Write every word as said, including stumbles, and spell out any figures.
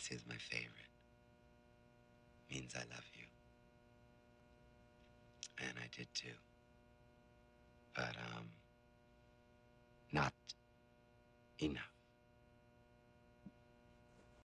This is my favorite. Means I love you. And I did too. But, um, not enough.